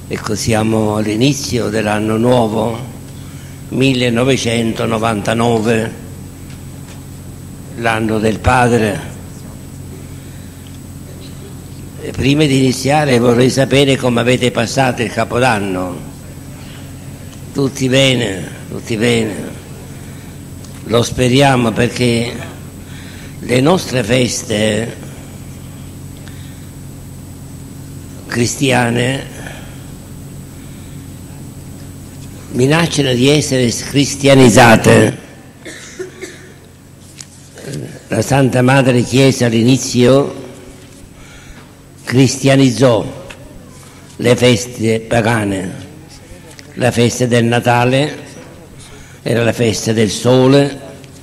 Ecco, siamo all'inizio dell'anno nuovo, 1999, l'anno del Padre. E prima di iniziare vorrei sapere come avete passato il Capodanno. Tutti bene, tutti bene. Lo speriamo, perché le nostre feste cristiane minacciano di essere cristianizzate. La Santa Madre Chiesa all'inizio cristianizzò le feste pagane. La festa del Natale era la festa del sole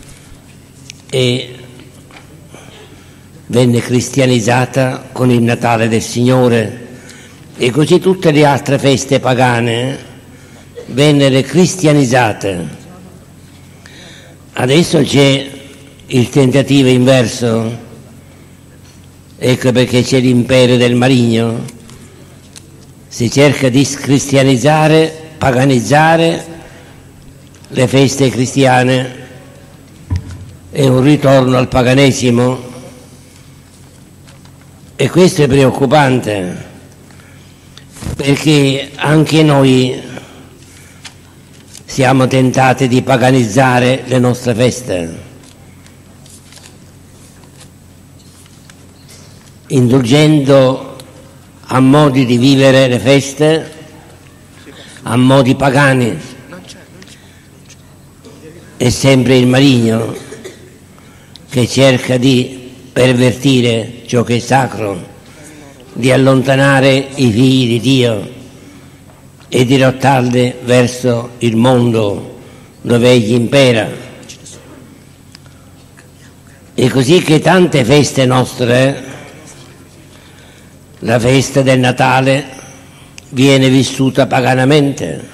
e venne cristianizzata con il Natale del Signore, e così tutte le altre feste pagane vennero cristianizzate. Adesso c'è il tentativo inverso, ecco perché c'è l'impero del maligno. Si cerca di cristianizzare, paganizzare le feste cristiane. È un ritorno al paganesimo, e questo è preoccupante, perché anche noi siamo tentati di paganizzare le nostre feste, indulgendo a modi di vivere le feste, a modi pagani. È sempre il maligno che cerca di pervertire ciò che è sacro, di allontanare i figli di Dio e dirottarli verso il mondo dove egli impera. E così che tante feste nostre, la festa del Natale viene vissuta paganamente,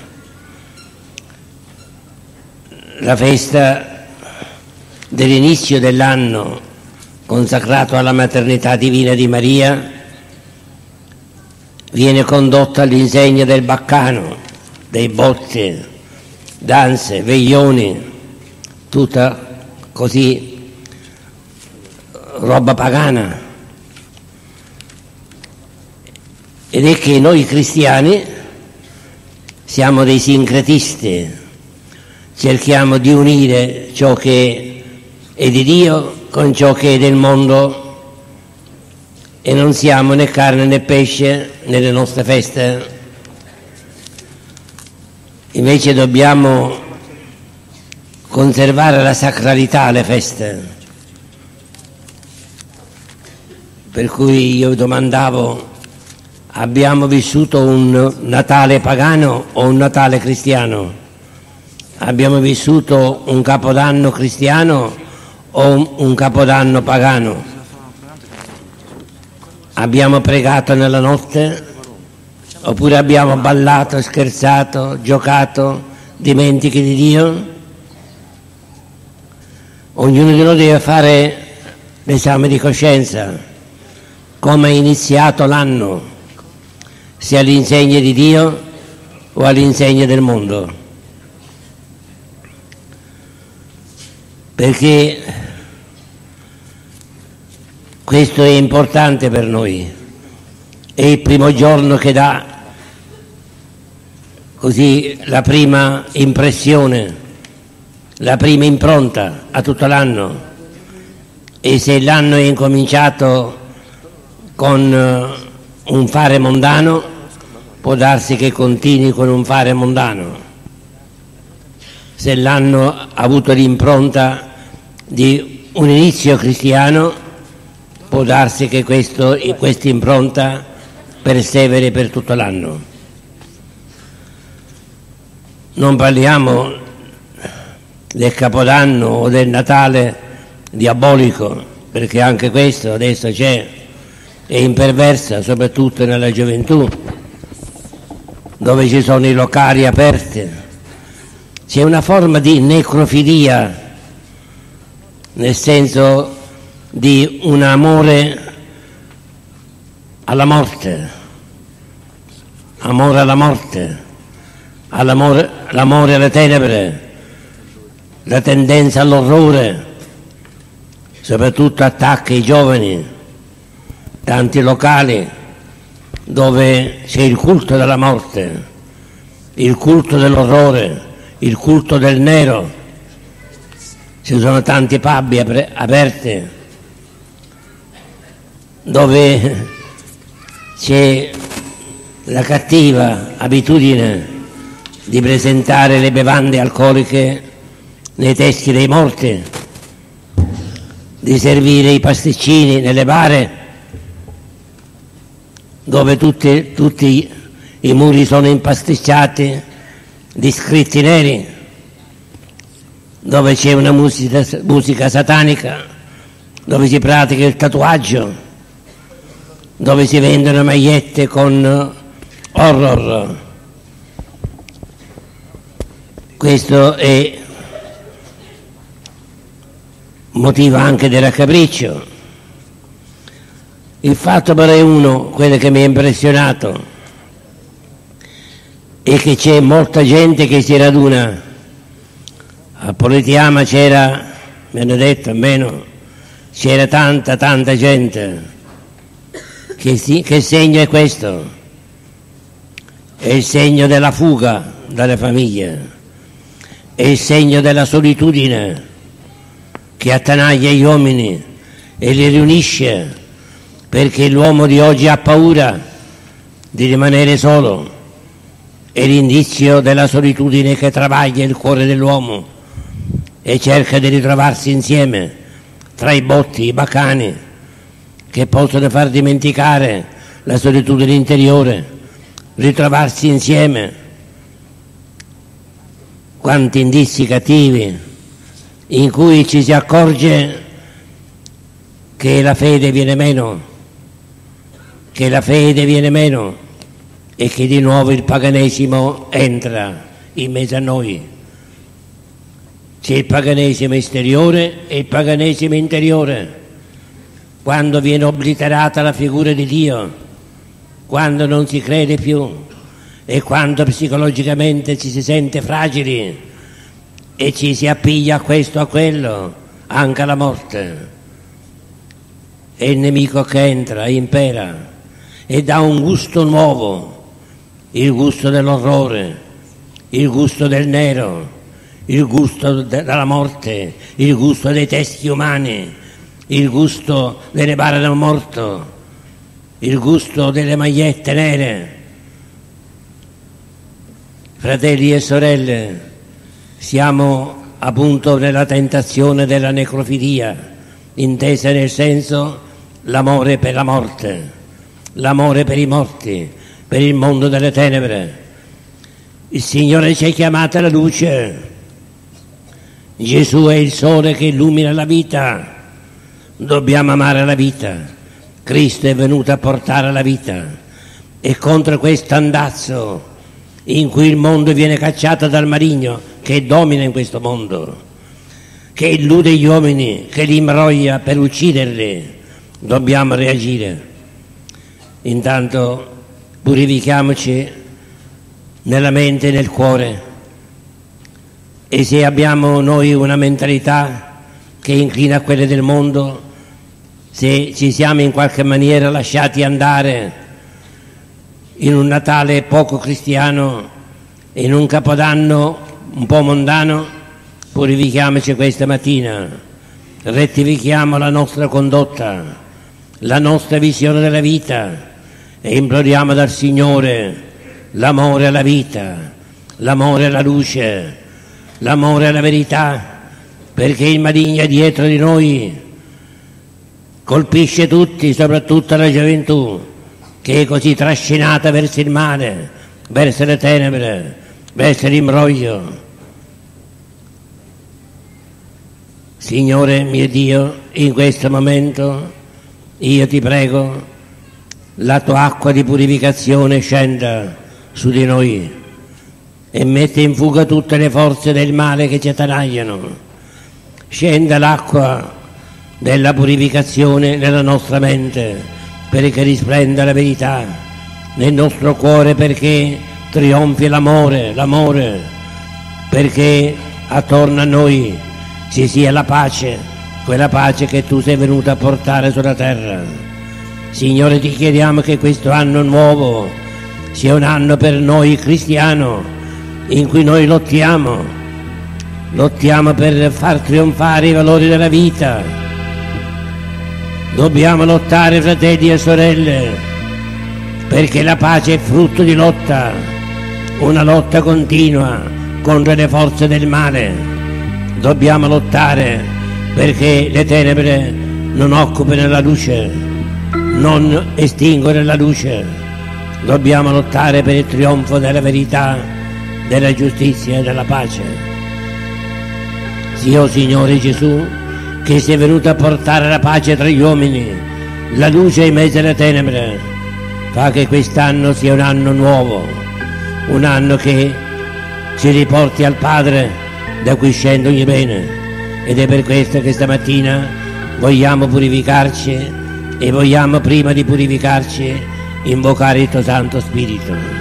la festa dell'inizio dell'anno consacrato alla maternità divina di Maria viene condotta all'insegna del baccano, dei botti, danze, veglioni, tutta così roba pagana. Ed è che noi cristiani siamo dei sincretisti, cerchiamo di unire ciò che è di Dio con ciò che è del mondo, e non siamo né carne né pesce nelle nostre feste. Invece dobbiamo conservare la sacralità alle feste. Per cui io domandavo: abbiamo vissuto un Natale pagano o un Natale cristiano? Abbiamo vissuto un Capodanno cristiano o un Capodanno pagano? Abbiamo pregato nella notte? Oppure abbiamo ballato, scherzato, giocato, dimentichi di Dio? Ognuno di noi deve fare l'esame di coscienza. Come è iniziato l'anno? Se all'insegna di Dio o all'insegna del mondo? Perché questo è importante per noi. È il primo giorno che dà così la prima impressione, la prima impronta a tutto l'anno. E se l'anno è incominciato con un fare mondano, può darsi che continui con un fare mondano. Se l'anno ha avuto l'impronta di un inizio cristiano, può darsi che questa impronta perseveri per tutto l'anno. Non parliamo del Capodanno o del Natale diabolico, perché anche questo adesso c'è, è imperversa, soprattutto nella gioventù, dove ci sono i locali aperti. C'è una forma di necrofilia, nel senso di un amore alla morte, amore alla morte, l'amore alle tenebre, la tendenza all'orrore, soprattutto attacca i giovani, tanti locali dove c'è il culto della morte, il culto dell'orrore, il culto del nero. Ci sono tanti pub aperti dove c'è la cattiva abitudine di presentare le bevande alcoliche nei testi dei morti, di servire i pasticcini nelle bare dove tutti i muri sono impasticciati di scritti neri, dove c'è una musica satanica, dove si pratica il tatuaggio, dove si vendono magliette con horror. Questo è motivo anche del raccapriccio. Il fatto però è quello che mi ha impressionato, è che c'è molta gente che si raduna. A Politeama c'era, mi hanno detto almeno, c'era tanta gente. Che segno è questo? È il segno della fuga dalle famiglie, è il segno della solitudine che attanaglia gli uomini e li riunisce, perché l'uomo di oggi ha paura di rimanere solo. È l'indizio della solitudine che travaglia il cuore dell'uomo e cerca di ritrovarsi insieme tra i botti, i bacani, che possono far dimenticare la solitudine interiore, ritrovarsi insieme. Quanti indizi cattivi in cui ci si accorge che la fede viene meno, e che di nuovo il paganesimo entra in mezzo a noi. C'è il paganesimo esteriore e il paganesimo interiore. Quando viene obliterata la figura di Dio, quando non si crede più e quando psicologicamente ci si sente fragili e ci si appiglia a questo, a quello, anche alla morte. È il nemico che entra, impera e dà un gusto nuovo, il gusto dell'orrore, il gusto del nero, il gusto della morte, il gusto dei testi umani, il gusto delle bare del morto, il gusto delle magliette nere. Fratelli e sorelle, siamo appunto nella tentazione della necrofilia, intesa nel senso l'amore per la morte, l'amore per i morti, per il mondo delle tenebre. Il Signore ci ha chiamato alla luce. Gesù è il sole che illumina la vita. Dobbiamo amare la vita. Cristo è venuto a portare la vita. E contro questo andazzo in cui il mondo viene cacciato dal maligno che domina in questo mondo, che illude gli uomini, che li imbroglia per ucciderli, dobbiamo reagire. Intanto purifichiamoci nella mente e nel cuore, e se abbiamo noi una mentalità che inclina a quelle del mondo, se ci siamo in qualche maniera lasciati andare in un Natale poco cristiano e in un Capodanno un po' mondano, purifichiamoci questa mattina, rettifichiamo la nostra condotta, la nostra visione della vita e imploriamo dal Signore l'amore alla vita, l'amore alla luce, l'amore alla verità, perché il maligno è dietro di noi, colpisce tutti, soprattutto la gioventù, che è così trascinata verso il male, verso le tenebre, verso l'imbroglio. Signore mio Dio, in questo momento io ti prego, la tua acqua di purificazione scenda su di noi e mette in fuga tutte le forze del male che ci attanagliano. Scenda l'acqua della purificazione nella nostra mente, perché risplenda la verità, nel nostro cuore perché trionfi l'amore, perché attorno a noi ci sia la pace, quella pace che tu sei venuto a portare sulla terra. Signore, ti chiediamo che questo anno nuovo sia un anno per noi cristiano in cui noi lottiamo per far trionfare i valori della vita. Dobbiamo lottare, fratelli e sorelle, perché la pace è frutto di lotta, una lotta continua contro le forze del male. Dobbiamo lottare perché le tenebre non occupino la luce, non estinguere la luce. Dobbiamo lottare per il trionfo della verità, della giustizia e della pace. Sia, Signore Gesù, che sei venuto a portare la pace tra gli uomini, la luce in mezzo alle tenebre, fa che quest'anno sia un anno nuovo, un anno che ci riporti al Padre da cui scende ogni bene. Ed è per questo che stamattina vogliamo purificarci e vogliamo, prima di purificarci, invocare il tuo Santo Spirito.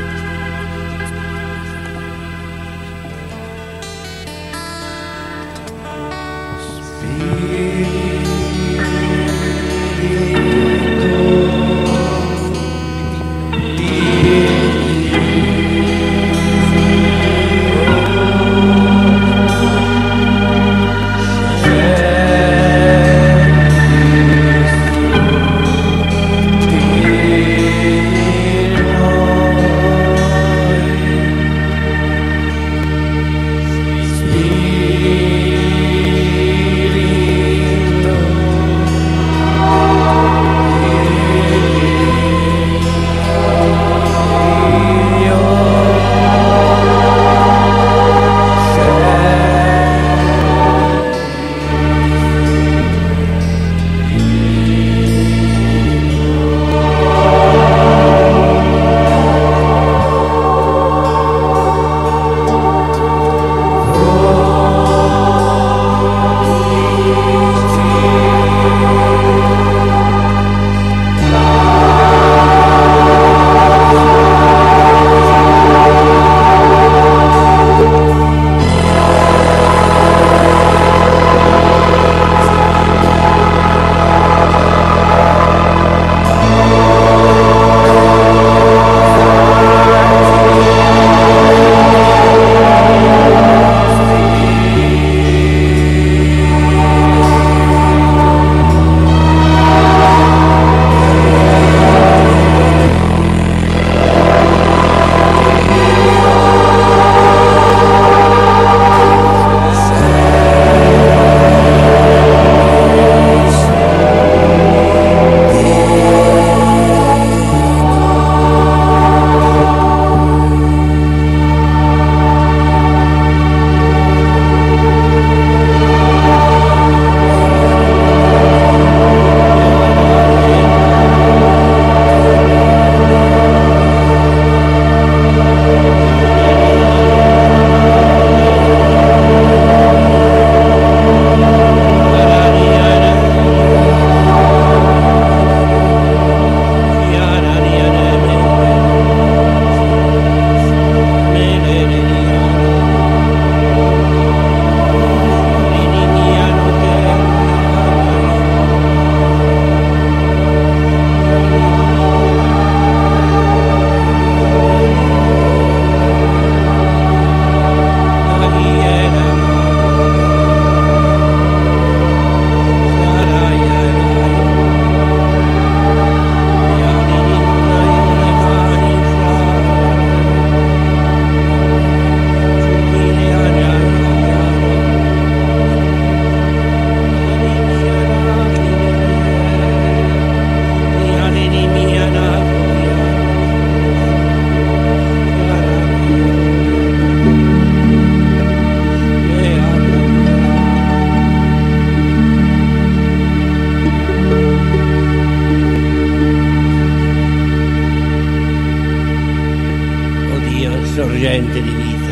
sorgente di vita,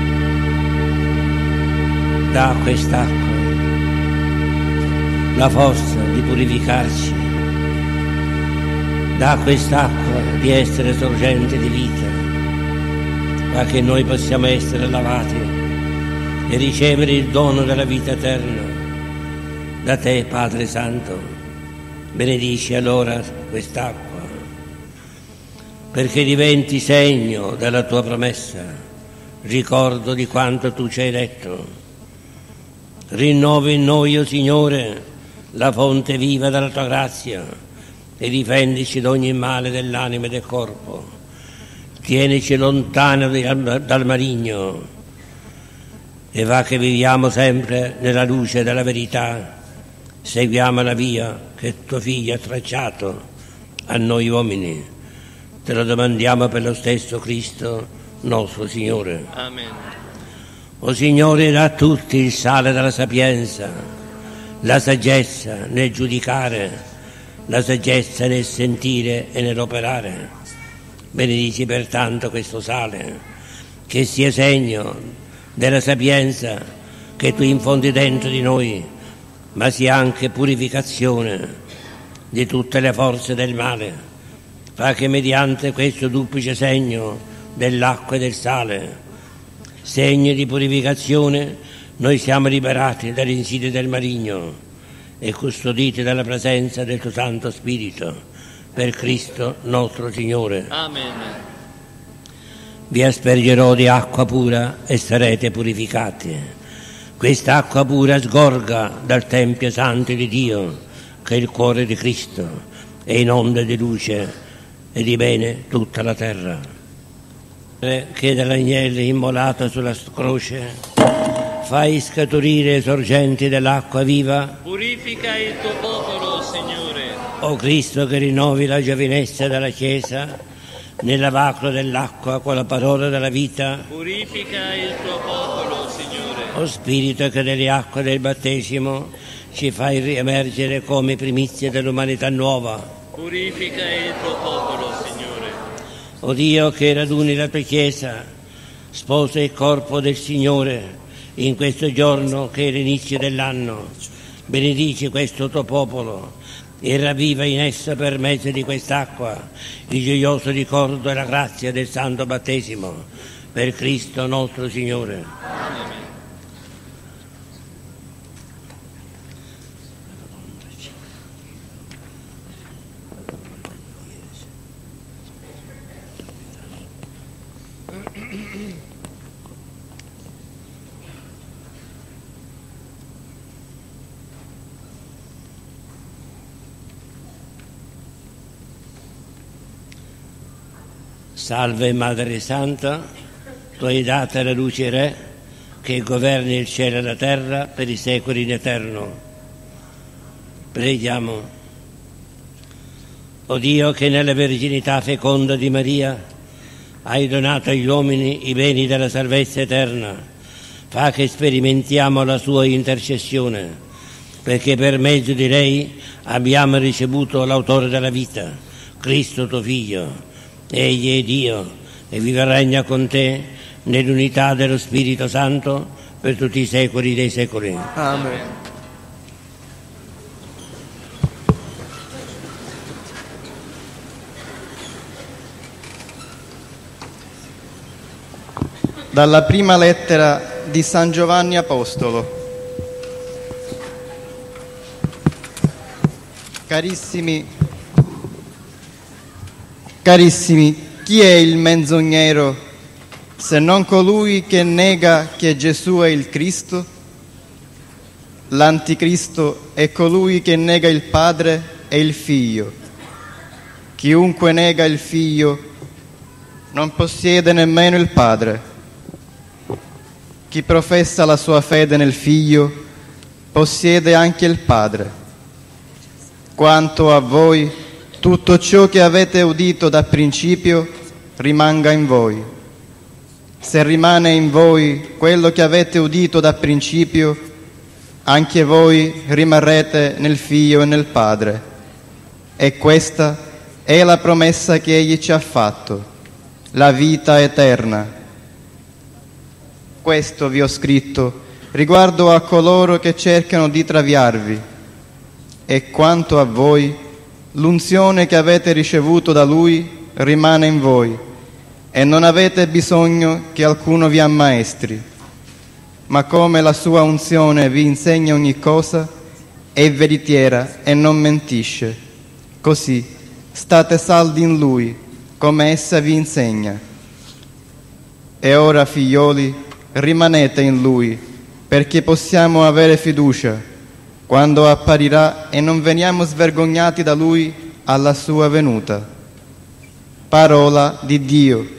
dà a quest'acqua la forza di purificarci, Da quest'acqua di essere sorgente di vita, fa che noi possiamo essere lavati e ricevere il dono della vita eterna. Da te, Padre Santo, benedici allora quest'acqua, perché diventi segno della tua promessa, ricordo di quanto tu ci hai detto. Rinnovi in noi, o Signore, la fonte viva della tua grazia, e difendici da ogni male dell'anima e del corpo. Tienici lontano dal maligno e va che viviamo sempre nella luce della verità. Seguiamo la via che tuo Figlio ha tracciato a noi uomini. Te lo domandiamo per lo stesso Cristo nostro Signore. Amen. O Signore, dà a tutti il sale della sapienza, la saggezza nel giudicare, la saggezza nel sentire e nell'operare. Benedici pertanto questo sale, che sia segno della sapienza che tu infondi dentro di noi, ma sia anche purificazione di tutte le forze del male. Fa che mediante questo duplice segno dell'acqua e del sale, segno di purificazione, noi siamo liberati dalle insidie del maligno e custoditi dalla presenza del tuo Santo Spirito, per Cristo nostro Signore. Amen. Vi aspergerò di acqua pura e sarete purificati. Questa acqua pura sgorga dal Tempio Santo di Dio, che è il cuore di Cristo, e inonda di luce e di bene tutta la terra. Che dall'agnello immolato sulla croce fai scaturire le sorgenti dell'acqua viva. Purifica il tuo popolo, Signore. O Cristo, che rinnovi la giovinezza della Chiesa nel lavacro dell'acqua con la parola della vita. Purifica il tuo popolo, Signore. O Spirito, che nelle acque del battesimo ci fai riemergere come primizie dell'umanità nuova. Purifica il tuo popolo, Signore. O Dio, che raduni la tua Chiesa, sposa il corpo del Signore, in questo giorno che è l'inizio dell'anno, benedici questo tuo popolo e ravviva in essa per mezzo di quest'acqua il gioioso ricordo e la grazia del santo battesimo, per Cristo nostro Signore. Amen. Salve Madre Santa, tu hai dato la luce Re, che governi il cielo e la terra per i secoli in eterno. Preghiamo. O Dio, che nella verginità feconda di Maria hai donato agli uomini i beni della salvezza eterna, fa che sperimentiamo la sua intercessione, perché per mezzo di lei abbiamo ricevuto l'autore della vita, Cristo tuo Figlio. Egli è Dio e vive e regna con te nell'unità dello Spirito Santo per tutti i secoli dei secoli. Amen. Dalla prima lettera di San Giovanni Apostolo. Carissimi, chi è il menzognero se non colui che nega che Gesù è il Cristo? L'anticristo è colui che nega il Padre e il Figlio. Chiunque nega il Figlio non possiede nemmeno il Padre. Chi professa la sua fede nel Figlio possiede anche il Padre. Quanto a voi, tutto ciò che avete udito da principio rimanga in voi. Se rimane in voi quello che avete udito da principio, anche voi rimarrete nel Figlio e nel Padre. E questa è la promessa che Egli ci ha fatto, la vita eterna. Questo vi ho scritto riguardo a coloro che cercano di traviarvi. E quanto a voi, L'unzione che avete ricevuto da Lui rimane in voi e non avete bisogno che alcuno vi ammaestri, ma come la sua unzione vi insegna ogni cosa, è veritiera e non mentisce. Così state saldi in Lui, come essa vi insegna. E ora, figlioli, rimanete in Lui, perché possiamo avere fiducia quando apparirà e non veniamo svergognati da Lui alla sua venuta. Parola di Dio.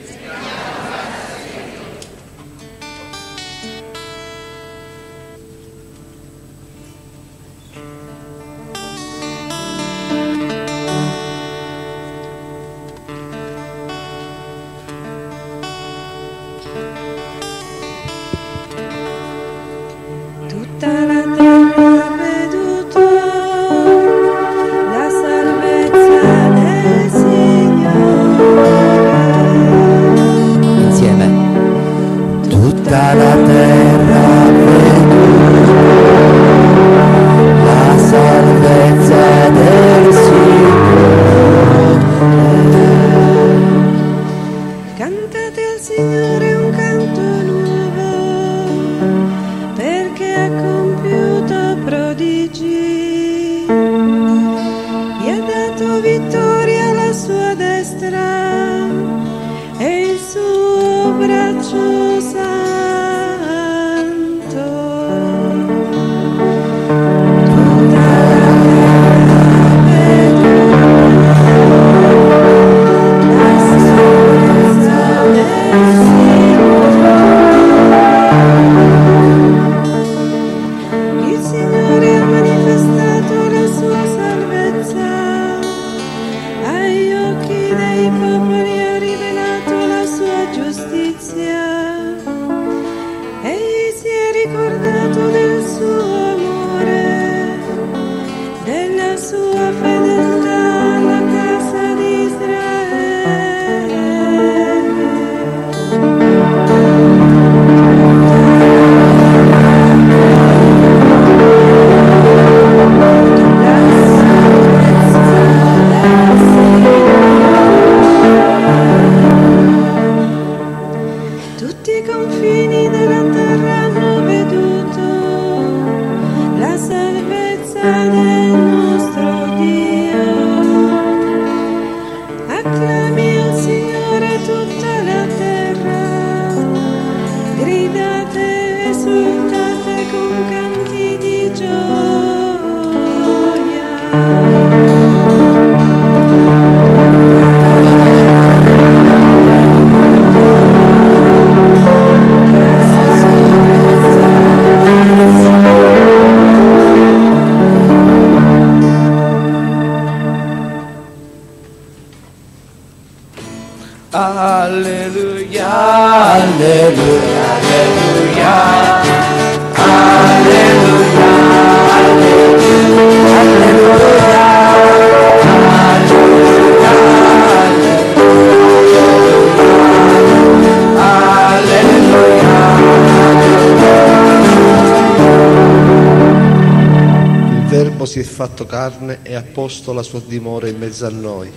Si è fatto carne e ha posto la sua dimora in mezzo a noi.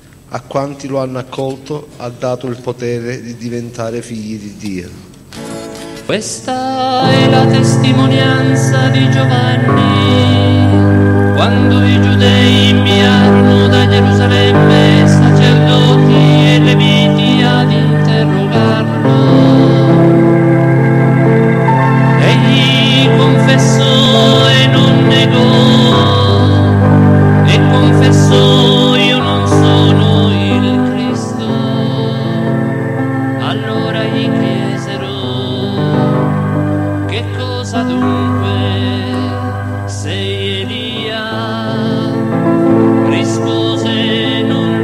A quanti lo hanno accolto ha dato il potere di diventare figli di Dio. Questa è la testimonianza di Giovanni, quando i giudei inviarono da Gerusalemme sacerdoti e leviti ad interrogarlo. Egli confessò e non negò, e confessò: io non sono il Cristo. Allora gli chiesero: che cosa dunque? Sei Elia? Rispose: non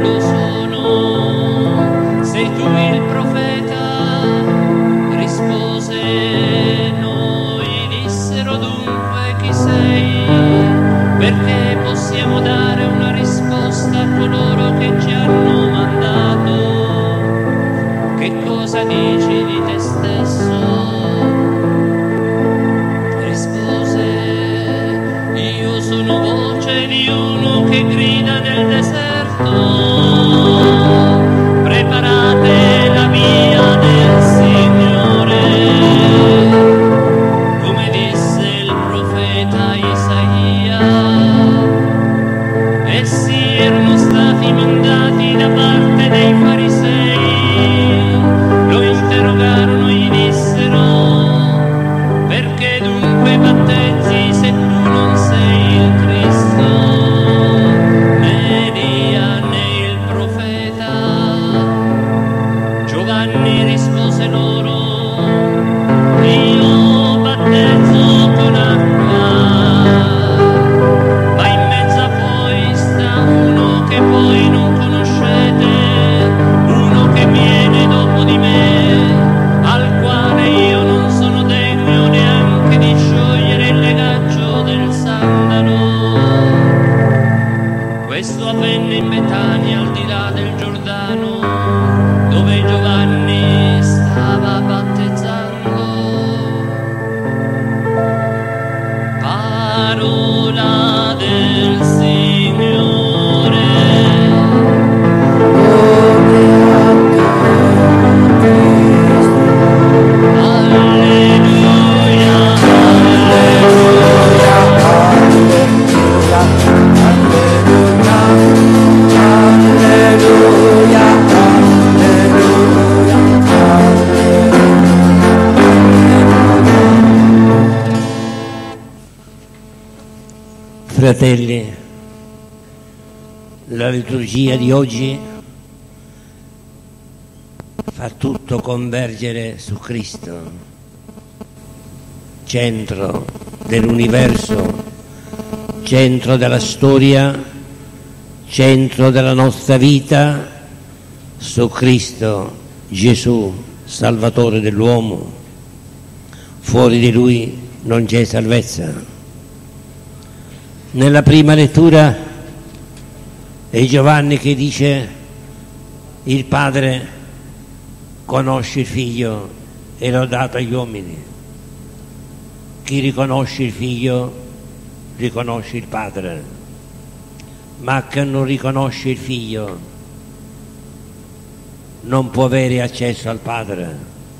forse loro. Io battezzo con acqua, ma in mezzo a voi sta uno che voi non conoscete, uno che viene dopo di me, al quale io non sono degno neanche di sciogliere il legaccio del sandalo. Questo avvenne in Betania, al di là del Giordano, dove Giovanni stava battezzando. Parola del Signore. Alleluia, Fratelli, la liturgia di oggi fa tutto convergere su Cristo, centro dell'universo, centro della storia, centro della nostra vita, su Cristo Gesù, Salvatore dell'uomo. Fuori di Lui non c'è salvezza. Nella prima lettura è Giovanni che dice: il Padre conosce il Figlio e l'ha dato agli uomini. Chi riconosce il Figlio riconosce il Padre, ma chi non riconosce il Figlio non può avere accesso al Padre.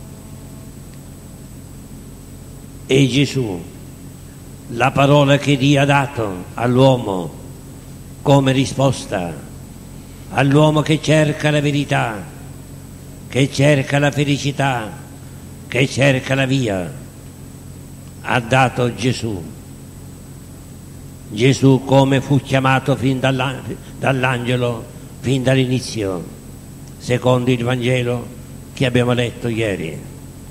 E Gesù, la parola che Dio ha dato all'uomo come risposta, all'uomo che cerca la verità, che cerca la felicità, che cerca la via, ha dato Gesù. Gesù come fu chiamato fin dall'angelo, fin dall'inizio, secondo il Vangelo che abbiamo letto ieri.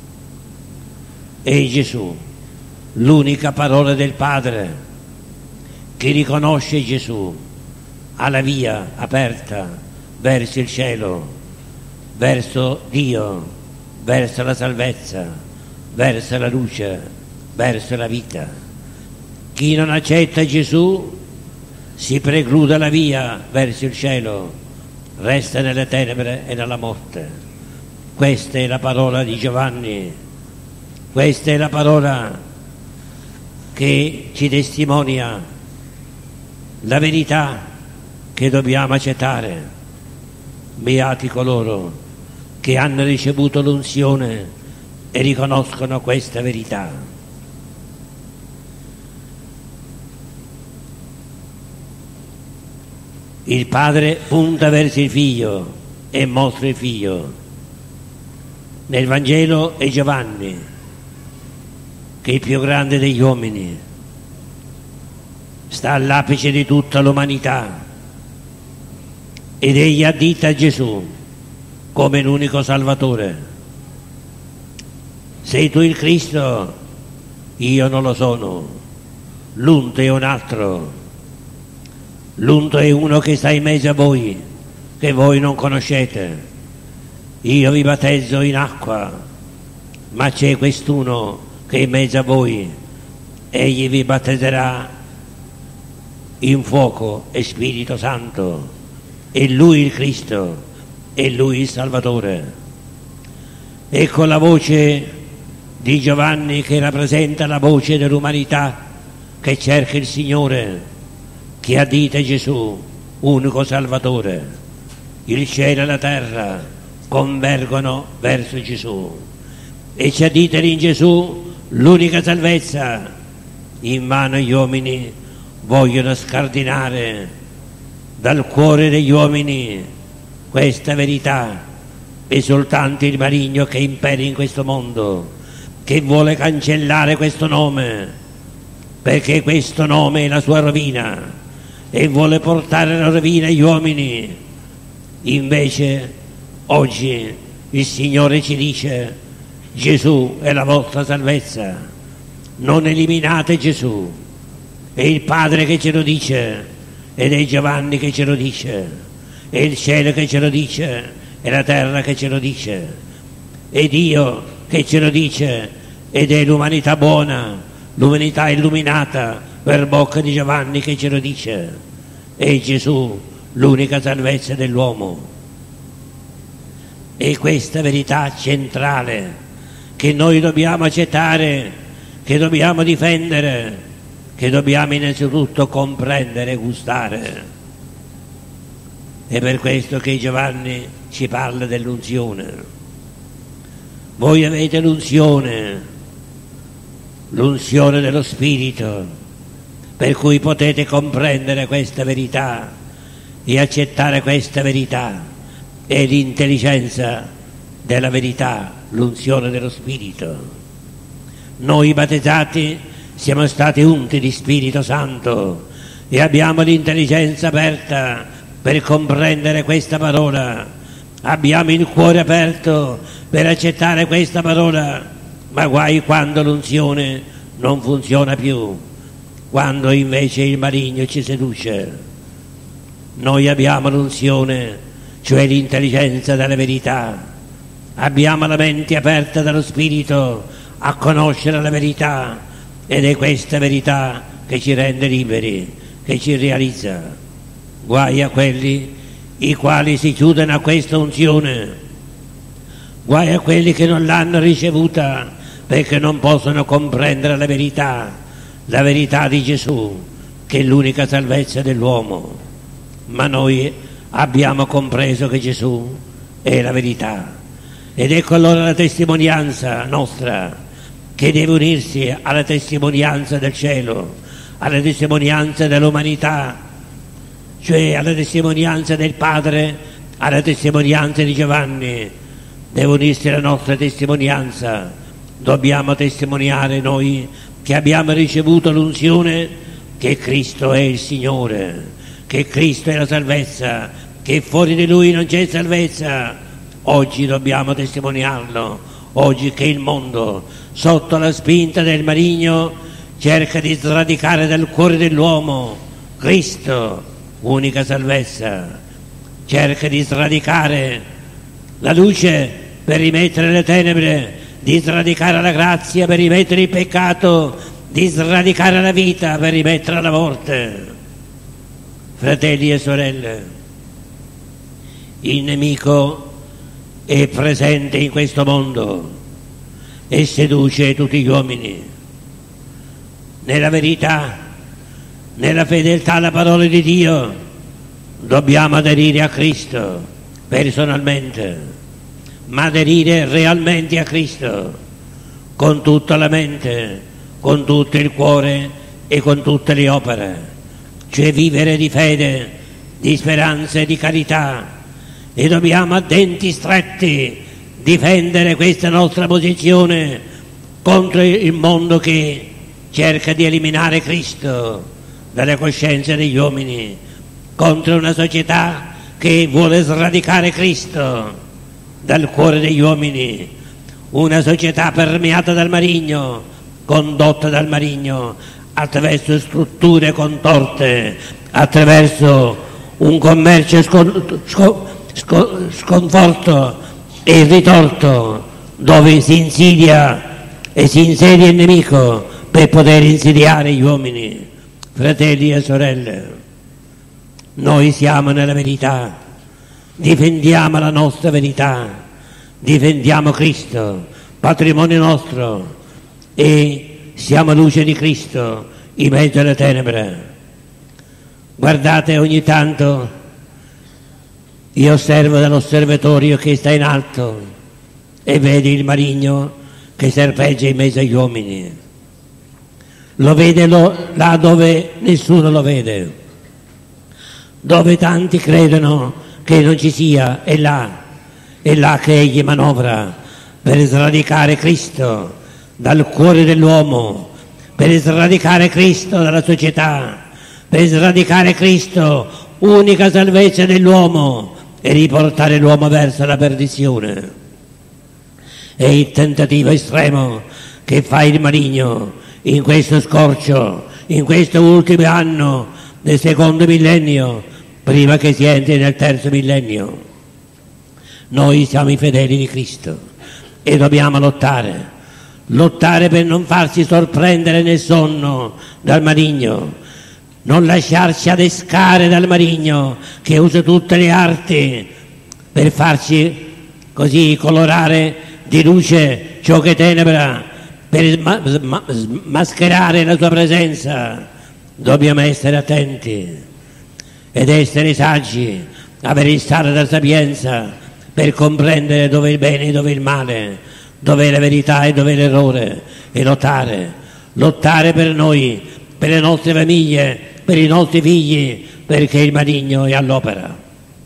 E Gesù, l'unica parola del Padre. Chi riconosce Gesù ha la via aperta verso il cielo, verso Dio, verso la salvezza, verso la luce, verso la vita. Chi non accetta Gesù si preclude la via verso il cielo, resta nelle tenebre e nella morte. Questa è la parola di Giovanni, questa è la parola che ci testimonia la verità che dobbiamo accettare. Beati coloro che hanno ricevuto l'unzione e riconoscono questa verità. Il Padre punta verso il Figlio e mostra il Figlio. Nel Vangelo è Giovanni, che è il più grande degli uomini, sta all'apice di tutta l'umanità ed egli addita Gesù come l'unico Salvatore. Sei tu il Cristo? Io non lo sono. L'unto è un altro. L'unto è uno che sta in mezzo a voi, che voi non conoscete. Io vi battezzo in acqua, ma c'è quest'uno che è in mezzo a voi, egli vi battezzerà in fuoco e Spirito Santo. È Lui il Cristo, è Lui il Salvatore. Ecco la voce di Giovanni che rappresenta la voce dell'umanità che cerca il Signore, che addita Gesù, unico Salvatore. Il cielo e la terra convergono verso Gesù e ci additano in Gesù l'unica salvezza. In mano gli uomini vogliono scardinare dal cuore degli uomini questa verità. È soltanto il maligno che impera in questo mondo, che vuole cancellare questo nome, perché questo nome è la sua rovina e vuole portare la rovina agli uomini. Invece oggi Il Signore ci dice: Gesù è la vostra salvezza, non eliminate Gesù. È il Padre che ce lo dice, ed è Giovanni che ce lo dice, è il cielo che ce lo dice, è la terra che ce lo dice, è Dio che ce lo dice, ed è l'umanità buona, l'umanità illuminata per bocca di Giovanni che ce lo dice. È Gesù l'unica salvezza dell'uomo. E questa verità centrale che noi dobbiamo accettare, che dobbiamo difendere, che dobbiamo innanzitutto comprendere e gustare. È per questo che Giovanni ci parla dell'unzione. Voi avete l'unzione dello Spirito, per cui potete comprendere questa verità e accettare questa verità. È l'intelligenza della verità, l'unzione dello Spirito. Noi battezzati siamo stati unti di Spirito Santo e abbiamo l'intelligenza aperta per comprendere questa parola, abbiamo il cuore aperto per accettare questa parola, ma guai quando l'unzione non funziona più, quando invece il maligno ci seduce. Noi abbiamo l'unzione, cioè l'intelligenza della verità, abbiamo la mente aperta dallo Spirito a conoscere la verità, ed è questa verità che ci rende liberi, che ci realizza. Guai a quelli i quali si chiudono a questa unzione, guai a quelli che non l'hanno ricevuta perché non possono comprendere la verità di Gesù, che è l'unica salvezza dell'uomo. Ma noi abbiamo compreso che Gesù è la verità, ed ecco allora la testimonianza nostra, che deve unirsi alla testimonianza del cielo, alla testimonianza dell'umanità, cioè alla testimonianza del Padre, alla testimonianza di Giovanni. Deve unirsi la nostra testimonianza. Dobbiamo testimoniare noi che abbiamo ricevuto l'unzione, che Cristo è il Signore, che Cristo è la salvezza, che fuori di Lui non c'è salvezza. Oggi dobbiamo testimoniarlo, oggi che il mondo, sotto la spinta del maligno, cerca di sradicare dal cuore dell'uomo Cristo, unica salvezza, cerca di sradicare la luce per rimettere le tenebre, di sradicare la grazia per rimettere il peccato, di sradicare la vita per rimettere la morte. Fratelli e sorelle, il nemico è presente in questo mondo e seduce tutti gli uomini. Nella verità, nella fedeltà alla parola di Dio, dobbiamo aderire a Cristo personalmente, ma aderire realmente a Cristo con tutta la mente, con tutto il cuore e con tutte le opere, cioè vivere di fede, di speranza e di carità. E dobbiamo a denti stretti difendere questa nostra posizione contro il mondo che cerca di eliminare Cristo dalle coscienze degli uomini, contro una società che vuole sradicare Cristo dal cuore degli uomini, una società permeata dal maligno, condotta dal maligno attraverso strutture contorte, attraverso un commercio sconforto e ritorto, dove si insidia e si insedia il nemico per poter insidiare gli uomini. Fratelli e sorelle, noi siamo nella verità, difendiamo la nostra verità, difendiamo Cristo, patrimonio nostro, e siamo luce di Cristo in mezzo alle tenebre. Guardate, ogni tanto io osservo dall'osservatorio che sta in alto e vedi il maligno che serpeggia in mezzo agli uomini. Lo vede là dove nessuno lo vede, dove tanti credono che non ci sia, è là che egli manovra per sradicare Cristo dal cuore dell'uomo, per sradicare Cristo dalla società, per sradicare Cristo, unica salvezza dell'uomo, e riportare l'uomo verso la perdizione. è il tentativo estremo che fa il maligno in questo scorcio, in questo ultimo anno del secondo millennio, prima che si entri nel terzo millennio. Noi siamo i fedeli di Cristo e dobbiamo lottare per non farci sorprendere nel sonno dal maligno, non lasciarci adescare dal maligno che usa tutte le arti per farci così colorare di luce ciò che è tenebra, per mascherare la sua presenza. Dobbiamo essere attenti ed essere saggi, avere il sale della sapienza per comprendere dove è il bene e dove è il male, dove è la verità e dove è l'errore, e lottare per noi, per le nostre famiglie, per i nostri figli, perché il maligno è all'opera.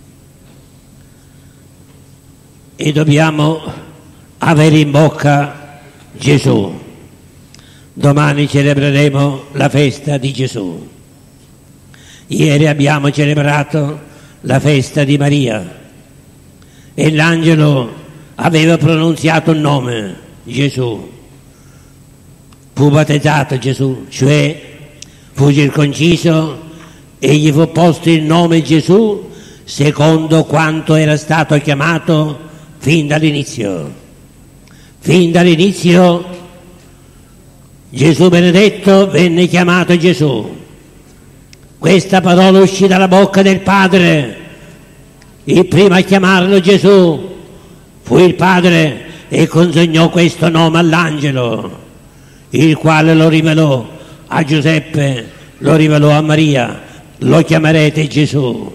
E dobbiamo avere in bocca Gesù. Domani celebreremo la festa di Gesù. Ieri abbiamo celebrato la festa di Maria e l'angelo aveva pronunziato un nome, Gesù. Fu battezzato Gesù, cioè fu circonciso e gli fu posto il nome Gesù secondo quanto era stato chiamato fin dall'inizio. Fin dall'inizio Gesù benedetto venne chiamato Gesù. Questa parola uscì dalla bocca del Padre. Il primo a chiamarlo Gesù fu il Padre e consegnò questo nome all'angelo, il quale lo rivelò a Giuseppe, lo rivelò a Maria: lo chiamerete Gesù.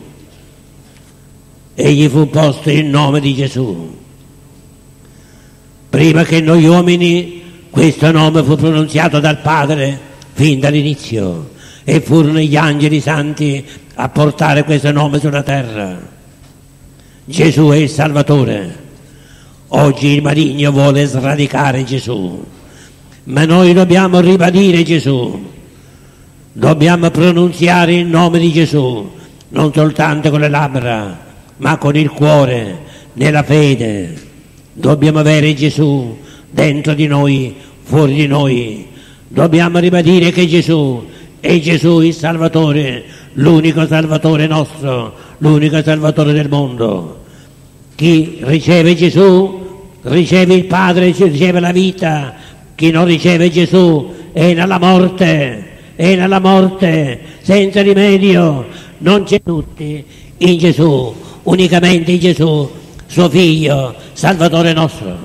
E gli fu posto il nome di Gesù. Prima che noi uomini, questo nome fu pronunziato dal Padre fin dall'inizio, e furono gli angeli santi a portare questo nome sulla terra. Gesù è il Salvatore. Oggi il maligno vuole sradicare Gesù, ma noi dobbiamo ribadire Gesù, dobbiamo pronunziare il nome di Gesù, non soltanto con le labbra, ma con il cuore, nella fede. Dobbiamo avere Gesù dentro di noi, fuori di noi. Dobbiamo ribadire che Gesù è Gesù il Salvatore, l'unico Salvatore nostro, l'unico Salvatore del mondo. Chi riceve Gesù riceve il Padre, riceve la vita. Chi non riceve Gesù è nella morte senza rimedio. Non c'è tutti in Gesù, unicamente in Gesù, suo Figlio, Salvatore nostro.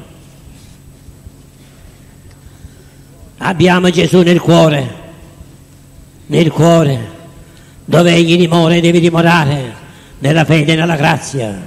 Abbiamo Gesù nel cuore, dove egli dimora e deve dimorare, nella fede e nella grazia.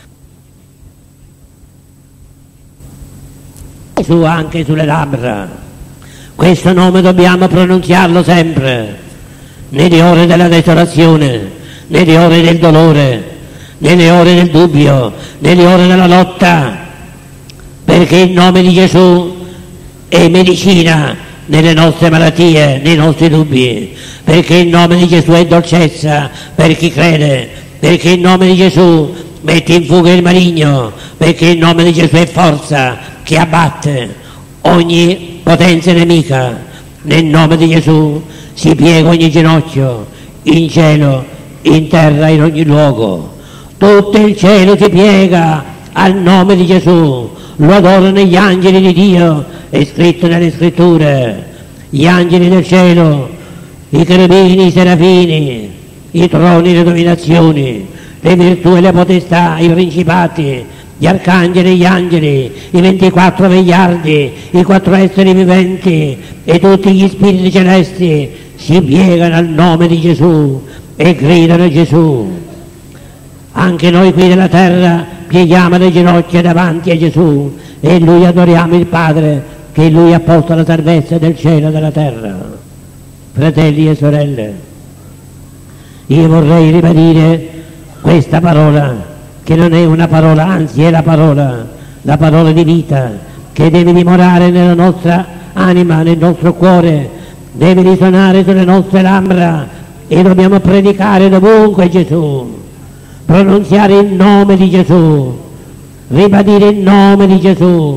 Gesù anche sulle labbra. Questo nome dobbiamo pronunziarlo sempre, nelle ore della desolazione, nelle ore del dolore, nelle ore del dubbio, nelle ore della lotta, perché il nome di Gesù è medicina nelle nostre malattie, nei nostri dubbi, perché il nome di Gesù è dolcezza per chi crede, perché il nome di Gesù mette in fuga il maligno, perché il nome di Gesù è forza che abbatte ogni potenza nemica. Nel nome di Gesù si piega ogni ginocchio, in cielo, in terra, in ogni luogo. Tutto il cielo si piega al nome di Gesù, lo adorano gli angeli di Dio, è scritto nelle scritture. Gli angeli del cielo, i cherubini, i serafini, i troni, le dominazioni, le virtù e le potestà, i principati, gli arcangeli e gli angeli, i 24 vegliardi, i 4 esseri viventi e tutti gli spiriti celesti si piegano al nome di Gesù e gridano Gesù. Anche noi qui della terra pieghiamo le ginocchia davanti a Gesù e Lui adoriamo il Padre, che Lui ha posto la salvezza del cielo e della terra. Fratelli e sorelle, io vorrei ribadire questa parola, che non è una parola, anzi è la parola di vita, che deve dimorare nella nostra anima, nel nostro cuore, deve risuonare sulle nostre labbra, e dobbiamo predicare dovunque Gesù, pronunziare il nome di Gesù, ribadire il nome di Gesù,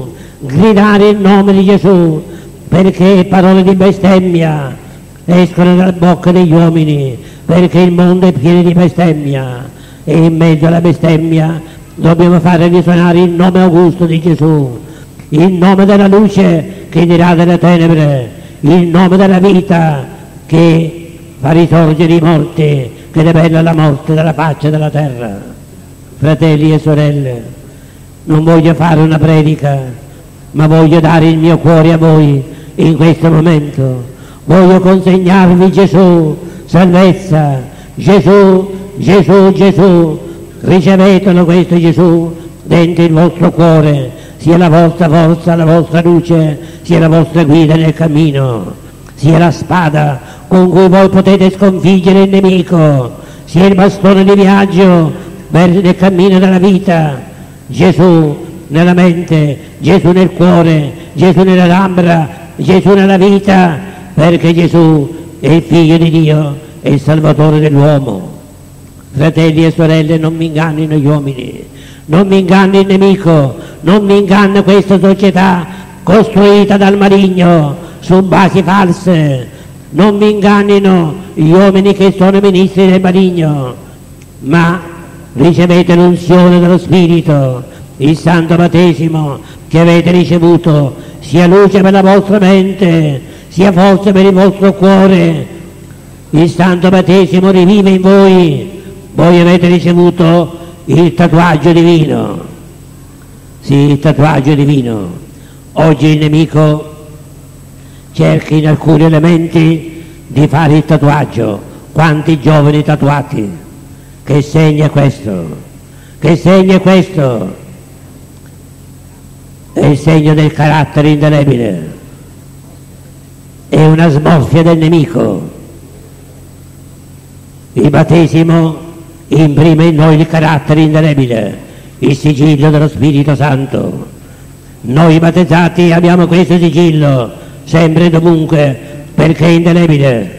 gridare il nome di Gesù, perché parole di bestemmia escono dalla bocca degli uomini, perché il mondo è pieno di bestemmia e in mezzo alla bestemmia dobbiamo fare risuonare il nome augusto di Gesù, il nome della luce che dirà delle tenebre, il nome della vita che fa risorgere i morti, che debella la morte dalla faccia della terra. Fratelli e sorelle, non voglio fare una predica, ma voglio dare il mio cuore a voi in questo momento. Voglio consegnarvi Gesù, salvezza, Gesù, Gesù, Gesù. Ricevetelo questo Gesù dentro il vostro cuore, sia la vostra forza, la vostra luce, sia la vostra guida nel cammino, sia la spada con cui voi potete sconfiggere il nemico, sia il bastone di viaggio nel cammino della vita. Gesù nella mente, Gesù nel cuore, Gesù nelle labbra, Gesù nella vita, perché Gesù è il Figlio di Dio, è il Salvatore dell'uomo. Fratelli e sorelle, non mi ingannino gli uomini, non mi inganni il nemico, non mi inganna questa società costruita dal maligno su basi false, non mi ingannino gli uomini che sono ministri del maligno, ma ricevete l'unzione dello Spirito, il santo battesimo che avete ricevuto, sia luce per la vostra mente, sia forza per il vostro cuore. Il santo battesimo rivive in voi. Voi avete ricevuto il tatuaggio divino. Sì, il tatuaggio divino. Oggi il nemico cerca in alcuni elementi di fare il tatuaggio. Quanti giovani tatuati? Che segna questo? Che segna questo? È il segno del carattere indelebile. È una smorfia del nemico. Il battesimo imprime in noi il carattere indelebile, il sigillo dello Spirito Santo. Noi battezzati abbiamo questo sigillo sempre e dovunque, perché è indelebile,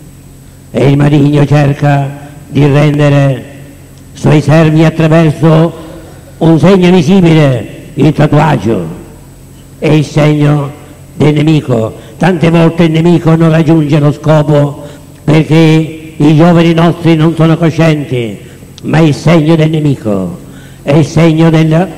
e il maligno cerca di rendere suoi servi attraverso un segno visibile, il tatuaggio. È il segno del nemico. Tante volte il nemico non raggiunge lo scopo perché i giovani nostri non sono coscienti, ma il segno del nemico è il segno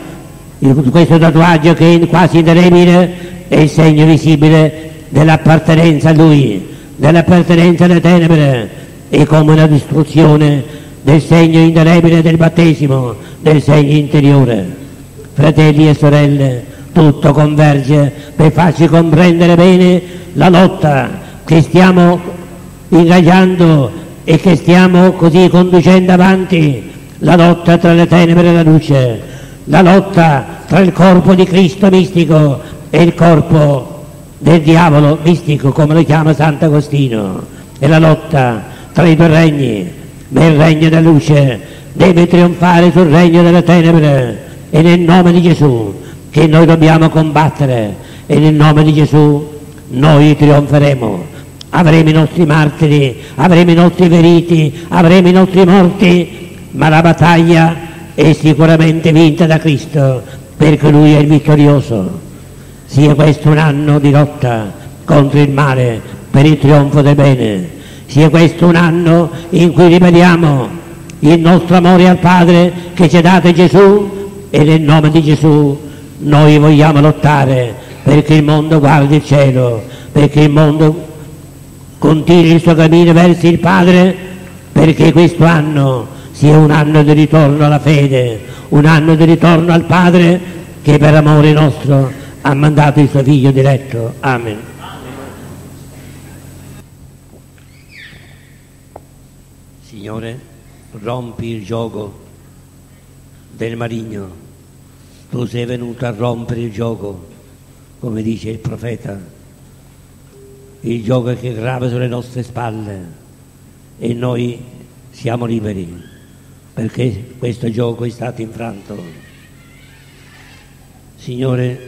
questo tatuaggio che è quasi indelebile, è il segno visibile dell'appartenenza a lui, dell'appartenenza alle tenebre, è come una distruzione del segno indelebile del battesimo, del segno interiore. Fratelli e sorelle, tutto converge per farci comprendere bene la lotta che stiamo ingaggiando e che stiamo così conducendo avanti, la lotta tra le tenebre e la luce, la lotta tra il corpo di Cristo mistico e il corpo del diavolo mistico, come lo chiama Sant'Agostino, e la lotta tra i due regni. Ma il regno della luce deve trionfare sul regno delle tenebre, e nel nome di Gesù che noi dobbiamo combattere, e nel nome di Gesù noi trionferemo. Avremo i nostri martiri, avremo i nostri feriti, avremo i nostri morti, ma la battaglia è sicuramente vinta da Cristo, perché Lui è il vittorioso. Sia questo un anno di lotta contro il male per il trionfo del bene, sia questo un anno in cui ribelliamo il nostro amore al Padre che ci ha dato Gesù, e nel nome di Gesù noi vogliamo lottare perché il mondo guardi il cielo, perché il mondo continui il suo cammino verso il Padre, perché questo anno sia un anno di ritorno alla fede, un anno di ritorno al Padre che per amore nostro ha mandato il suo Figlio diletto. Amen. Signore, rompi il gioco del maligno. Tu sei venuto a rompere il gioco, come dice il profeta, il gioco che grava sulle nostre spalle, e noi siamo liberi perché questo gioco è stato infranto. Signore,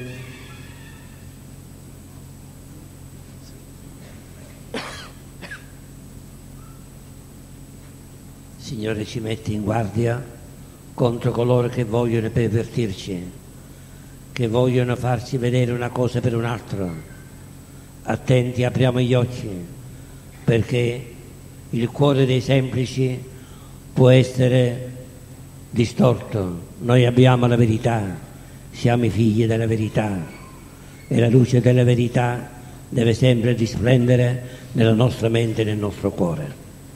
Signore, ci metti in guardia contro coloro che vogliono pervertirci, che vogliono farci vedere una cosa per un'altra. Attenti, apriamo gli occhi, perché il cuore dei semplici può essere distorto. Noi abbiamo la verità, siamo i figli della verità e la luce della verità deve sempre risplendere nella nostra mente e nel nostro cuore.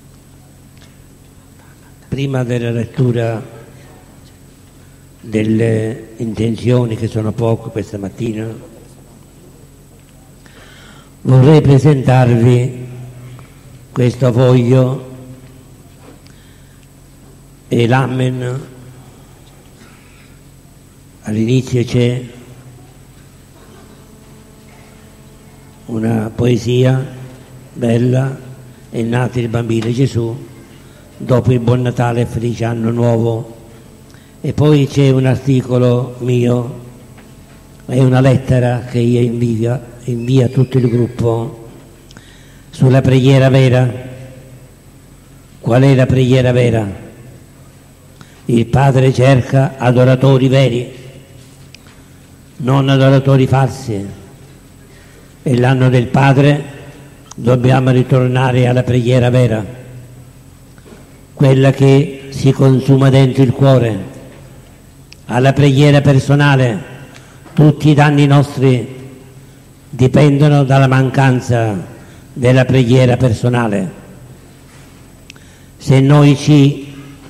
Prima della lettura delle intenzioni, che sono poche questa mattina, vorrei presentarvi questo foglio e l'Amen. All'inizio c'è una poesia bella: è nato il bambino Gesù, dopo il Buon Natale e felice anno nuovo. E poi c'è un articolo mio, è una lettera che io invio a tutto il gruppo sulla preghiera vera. Qual è la preghiera vera? Il Padre cerca adoratori veri, non adoratori falsi. È l'anno del Padre, dobbiamo ritornare alla preghiera vera, quella che si consuma dentro il cuore, alla preghiera personale. Tutti i danni nostri dipendono dalla mancanza della preghiera personale. Se noi ci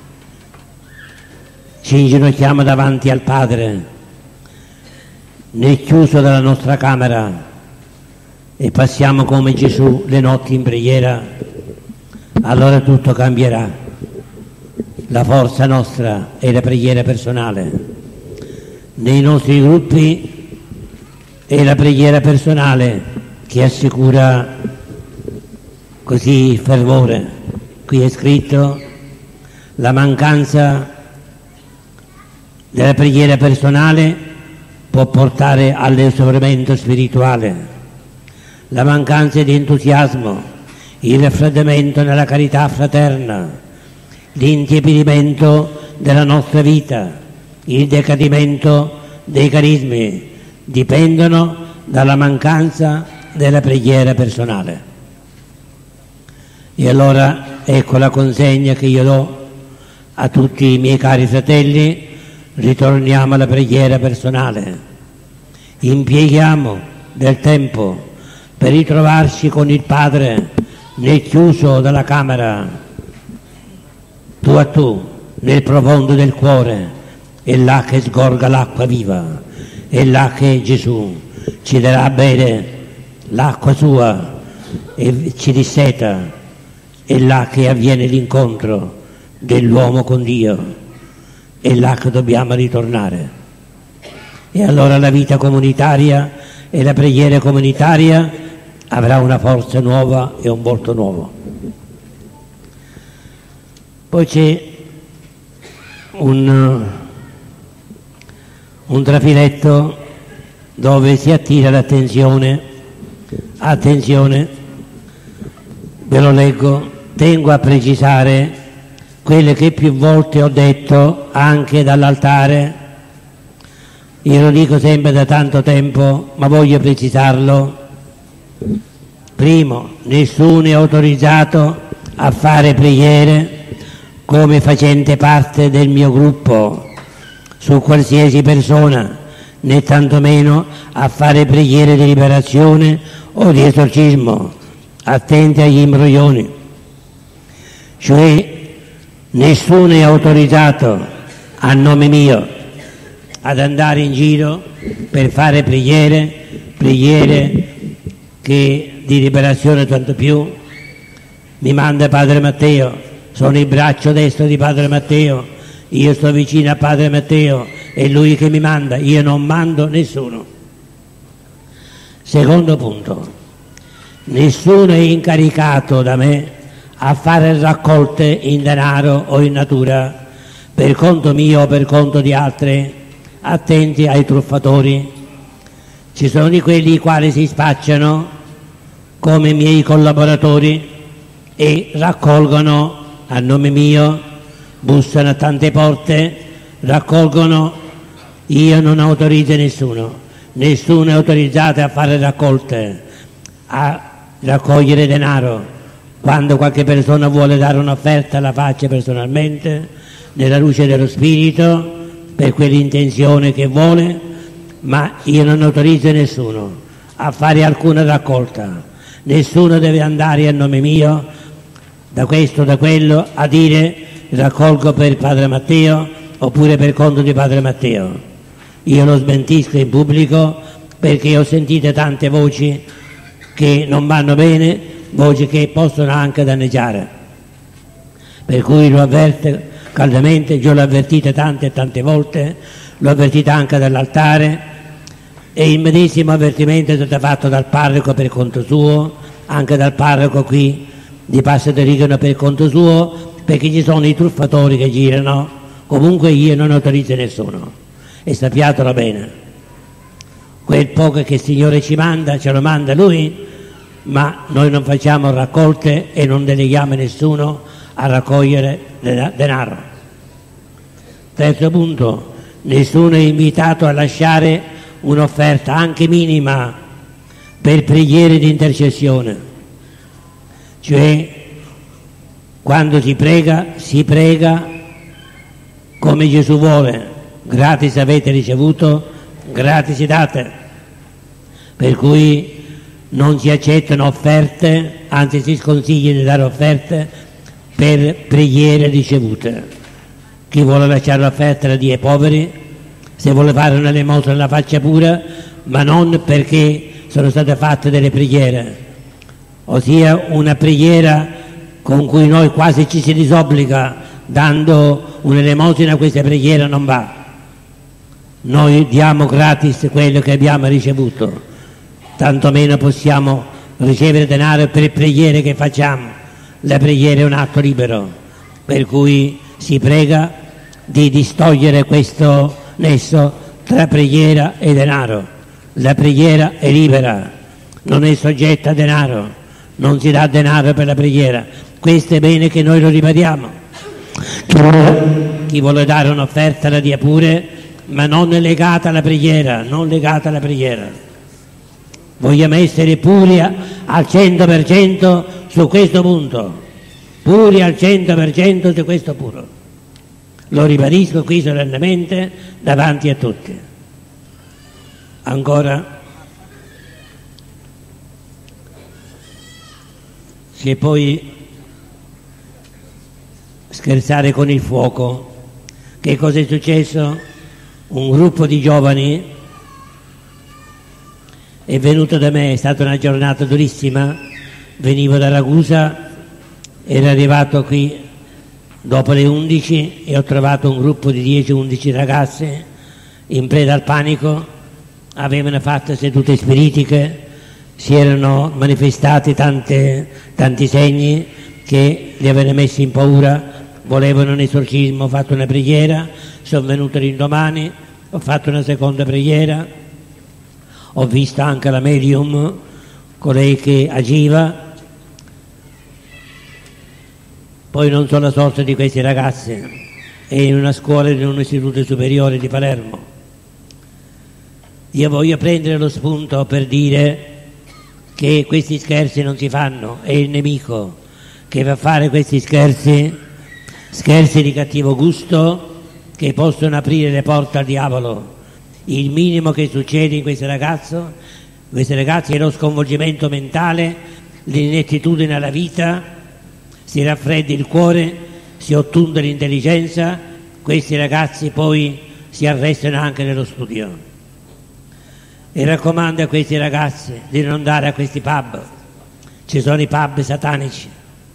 inginocchiamo davanti al Padre nel chiuso della nostra camera e passiamo come Gesù le notti in preghiera, allora tutto cambierà. La forza nostra è la preghiera personale. Nei nostri gruppi è la preghiera personale che assicura così il fervore. Qui è scritto: la mancanza della preghiera personale può portare all'esaurimento spirituale, la mancanza di entusiasmo, il raffreddamento nella carità fraterna, l'intiepidimento della nostra vita, il decadimento dei carismi dipendono dalla mancanza della preghiera personale. E allora ecco la consegna che io do a tutti i miei cari fratelli: ritorniamo alla preghiera personale, impieghiamo del tempo per ritrovarci con il Padre nel chiuso della camera, tu a tu, nel profondo del cuore. È là che sgorga l'acqua viva, è là che Gesù ci darà a bere l'acqua sua e ci disseta, è là che avviene l'incontro dell'uomo con Dio, è là che dobbiamo ritornare. E allora la vita comunitaria e la preghiera comunitaria avrà una forza nuova e un volto nuovo. Poi c'è un trafiletto dove si attira l'attenzione. Attenzione, ve lo leggo: tengo a precisare quelle che più volte ho detto anche dall'altare. Io lo dico sempre da tanto tempo, ma voglio precisarlo. Primo, nessuno è autorizzato a fare preghiere come facente parte del mio gruppo su qualsiasi persona, né tantomeno a fare preghiere di liberazione o di esorcismo. Attenti agli imbroglioni. Cioè, nessuno è autorizzato a nome mio ad andare in giro per fare preghiere che di liberazione tanto più. Mi manda Padre Matteo, sono il braccio destro di Padre Matteo, io sto vicino a Padre Matteo, è lui che mi manda, io non mando nessuno. Secondo punto, nessuno è incaricato da me a fare raccolte in denaro o in natura per conto mio o per conto di altri. Attenti ai truffatori. Ci sono di quelli i quali si spacciano come miei collaboratori e raccolgono a nome mio, bussano a tante porte, raccolgono Io non autorizzo nessuno è autorizzato a fare raccolte, a raccogliere denaro. Quando qualche persona vuole dare un'offerta la faccia personalmente, nella luce dello Spirito, per quell'intenzione che vuole, ma io non autorizzo nessuno a fare alcuna raccolta. Nessuno deve andare a nome mio, da questo, da quello, a dire raccolgo per Padre Matteo oppure per conto di Padre Matteo. Io lo smentisco in pubblico perché ho sentito tante voci che non vanno bene, voci che possono anche danneggiare. Per cui lo avverto caldamente, io l'ho avvertito tante e tante volte, l'ho avvertito anche dall'altare, e il medesimo avvertimento è stato fatto dal parroco per conto suo, anche dal parroco qui di Passo de Rigano per conto suo, perché ci sono i truffatori che girano. Comunque io non autorizzo nessuno, e sappiatelo bene, quel poco che il Signore ci manda ce lo manda Lui, ma noi non facciamo raccolte e non deleghiamo nessuno a raccogliere denaro. Terzo punto, nessuno è invitato a lasciare un'offerta anche minima per preghiere di intercessione, cioè quando si prega come Gesù vuole, gratis avete ricevuto, gratis date, per cui non si accettano offerte, anzi si sconsiglia di dare offerte per preghiere ricevute. Chi vuole lasciare l'offerta la dia ai poveri, se vuole fare una elemosina la faccia pure, ma non perché sono state fatte delle preghiere, ossia una preghiera con cui noi quasi ci si disobbliga dando un'elemosina. Questa preghiera non va. Noi diamo gratis quello che abbiamo ricevuto, tanto meno possiamo ricevere denaro per preghiere che facciamo. La preghiera è un atto libero, per cui si prega di distogliere questo nesso tra preghiera e denaro. La preghiera è libera, non è soggetta a denaro, non si dà denaro per la preghiera. Questo è bene che noi lo ribadiamo. Chi vuole dare un'offerta la dia pure, ma non è legata alla preghiera, non legata alla preghiera. Vogliamo essere puri al 100% su questo punto, puri al 100% su questo puro. Lo ribadisco qui solennemente davanti a tutti. Ancora, se poi scherzare con il fuoco, che cosa è successo? Un gruppo di giovani è venuto da me, è stata una giornata durissima, venivo da Ragusa, ero arrivato qui dopo le 11 e ho trovato un gruppo di 10-11 ragazze in preda al panico, avevano fatto sedute spiritiche, si erano manifestati tanti segni che li avevano messi in paura, volevano un esorcismo, ho fatto una preghiera, sono venuto l'indomani, ho fatto una seconda preghiera, ho visto anche la medium, colei che agiva. Poi non so la sorte di questi ragazzi, è in una scuola, in un istituto superiore di Palermo. Io voglio prendere lo spunto per dire che questi scherzi non si fanno, è il nemico che va a fare questi scherzi di cattivo gusto, che possono aprire le porte al diavolo. Il minimo che succede in questi ragazzi è lo sconvolgimento mentale, l'inettitudine alla vita, si raffredda il cuore, si ottunde l'intelligenza, questi ragazzi poi si arrestano anche nello studio. E raccomando a questi ragazzi di non andare a questi pub, ci sono i pub satanici.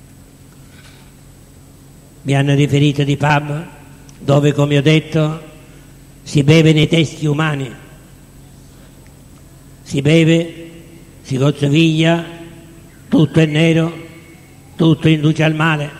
Mi hanno riferito di pub dove, come ho detto, si beve nei testi umani, si beve, si gozzoviglia, tutto è nero, tutto induce al male.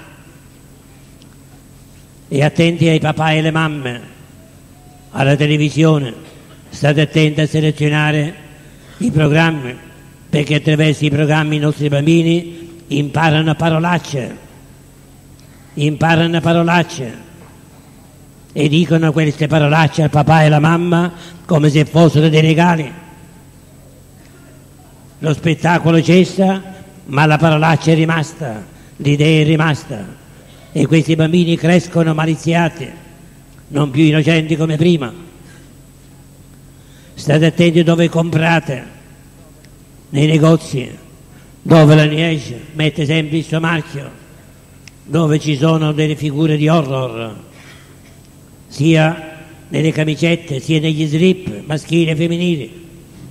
E attenti ai papà e alle mamme, alla televisione, state attenti a selezionare i programmi, perché attraverso i programmi i nostri bambini imparano parolacce. e dicono queste parolacce al papà e alla mamma come se fossero dei regali. Lo spettacolo cessa, ma la parolaccia è rimasta, l'idea è rimasta, e questi bambini crescono maliziati, non più innocenti come prima. State attenti dove comprate, nei negozi, dove la Liège mette sempre il suo marchio, dove ci sono delle figure di horror, sia nelle camicette sia negli slip maschili e femminili.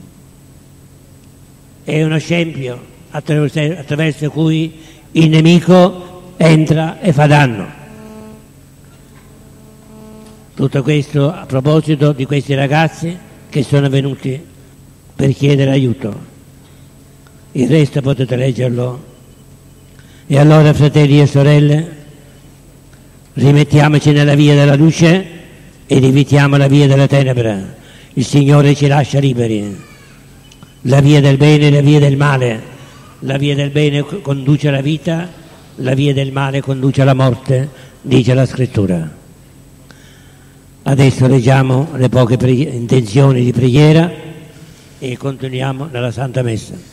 È uno scempio attraverso cui il nemico entra e fa danno. Tutto questo a proposito di questi ragazzi che sono venuti per chiedere aiuto. Il resto potete leggerlo. E allora, fratelli e sorelle, rimettiamoci nella via della luce ed evitiamo la via della tenebra. Il Signore ci lascia liberi. La via del bene e la via del male. La via del bene conduce alla vita, la via del male conduce alla morte, dice la Scrittura. Adesso leggiamo le poche intenzioni di preghiera e continuiamo nella Santa Messa.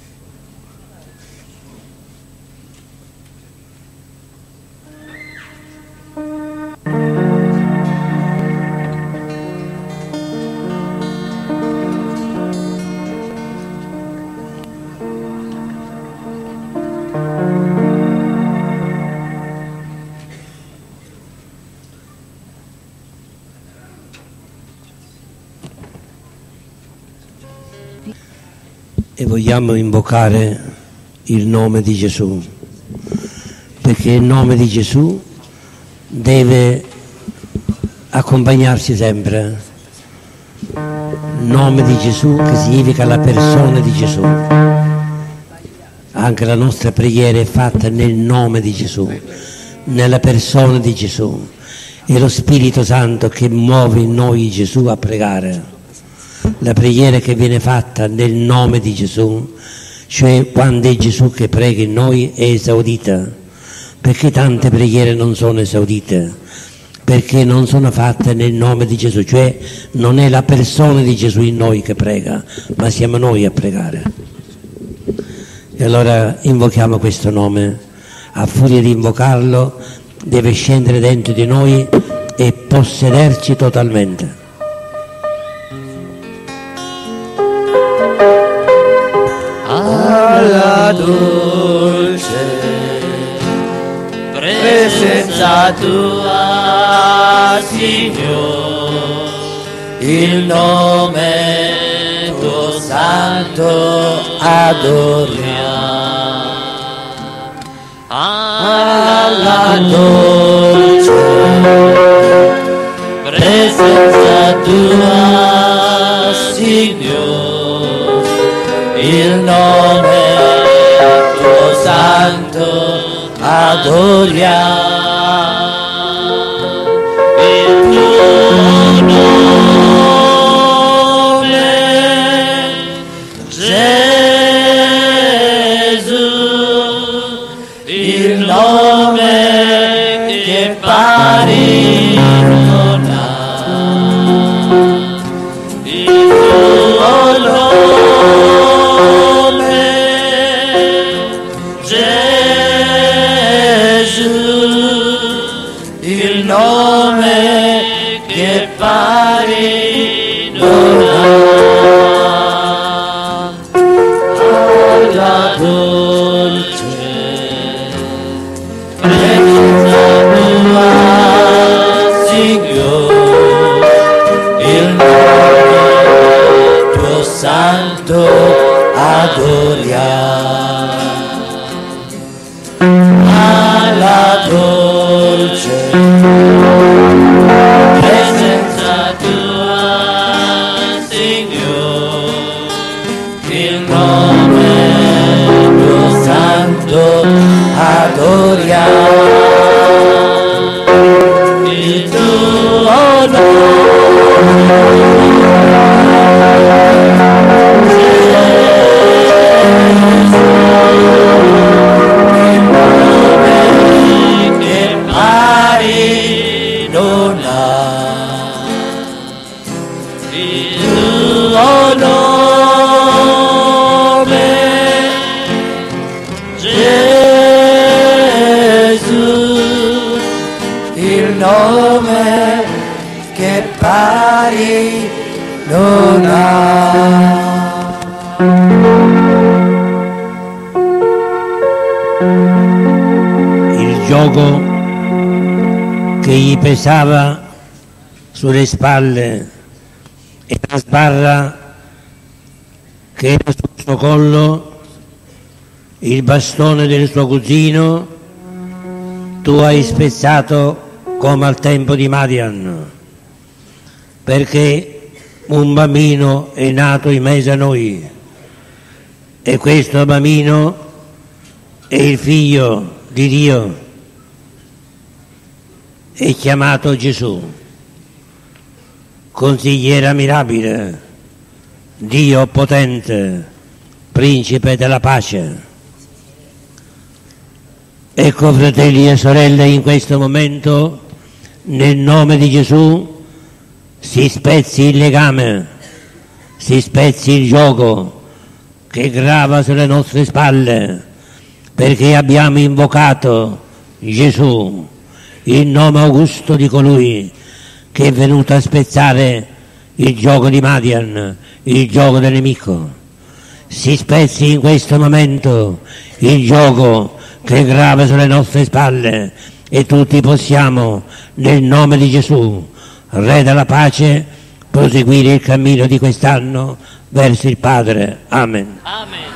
E vogliamo invocare il nome di Gesù, perché il nome di Gesù deve accompagnarci sempre. Il nome di Gesù, che significa la persona di Gesù. Anche la nostra preghiera è fatta nel nome di Gesù, nella persona di Gesù. È lo Spirito Santo che muove in noi Gesù a pregare. La preghiera che viene fatta nel nome di Gesù, cioè quando è Gesù che prega in noi, è esaudita. Perché tante preghiere non sono esaudite? Perché non sono fatte nel nome di Gesù, cioè non è la persona di Gesù in noi che prega, ma siamo noi a pregare. E allora invochiamo questo nome. A furia di invocarlo deve scendere dentro di noi e possederci totalmente. Alla dolce presenza tua, Signore, il nome tuo santo adoriamo. Alla dolce presenza tua, Signore, il nome tuo santo adoriamo. Il tuo nome, Gesù, il nome che pari non ha. Il tuo nome, Gesù, il nome che pari non ha. Alla dolce presenza tua, Signore, il nome tuo santo adoriamo. Alla dolce presenza tua, Signore, il nome tuo santo adoriamo. Il tuo nome, che pari non ha. Il gioco che gli pesava sulle spalle e la sbarra che era sul suo collo, il bastone del suo cugino, tu hai spezzato come al tempo di Madian, perché un bambino è nato in mezzo a noi e questo bambino è il figlio di Dio, è chiamato Gesù, consigliere mirabile, Dio potente, principe della pace. Ecco, fratelli e sorelle, in questo momento, nel nome di Gesù, si spezzi il legame, si spezzi il gioco che grava sulle nostre spalle, perché abbiamo invocato Gesù, il nome augusto di colui che è venuto a spezzare il gioco di Madian, il gioco del nemico. Si spezzi in questo momento il gioco che grava sulle nostre spalle e tutti possiamo, nel nome di Gesù, Re della pace, proseguire il cammino di quest'anno verso il Padre. Amen. Amen.